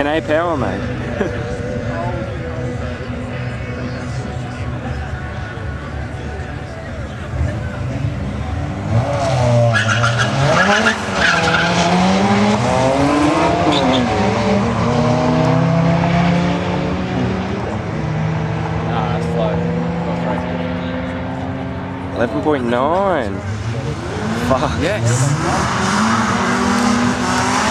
10A power, mate. Nah, that's slow. 11.9. Fuck. Yes.